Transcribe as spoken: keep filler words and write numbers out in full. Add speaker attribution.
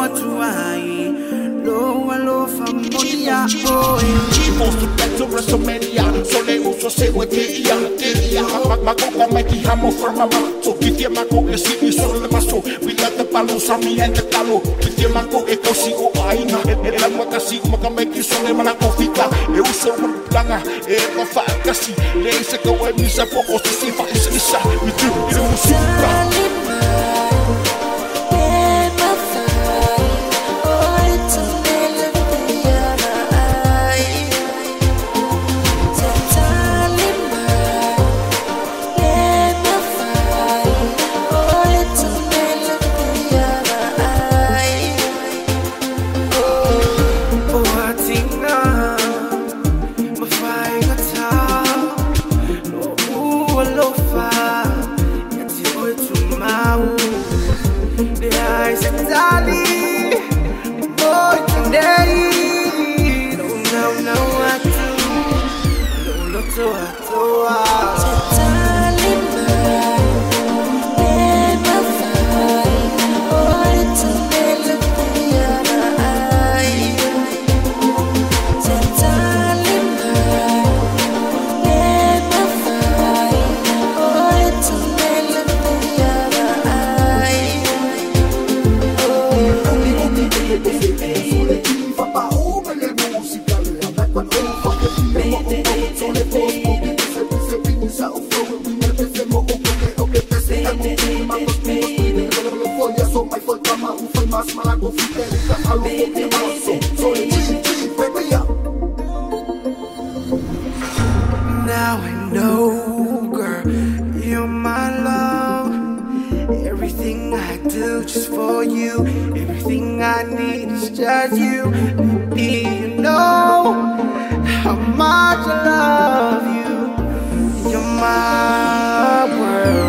Speaker 1: to I. Low, low, familia, oh,
Speaker 2: Chivos, tu pecho, WrestleMania. Sole uso se huequea, teria. Mago con Mikey Hamo for mama. So kitia mago e si solo le maso. We let the palo sami and the talo. Kitia mago e kosi o aina. E la muaka si maka Mikey sole mana kofika. E uso un planga e ma fa kasi. Le se ko e misa poco si fa isa isa. We do it musica.
Speaker 1: Now I know, girl, you're my love. Everything I do just for you. Everything I need is just you. Baby, you know how much I love you. You're my world.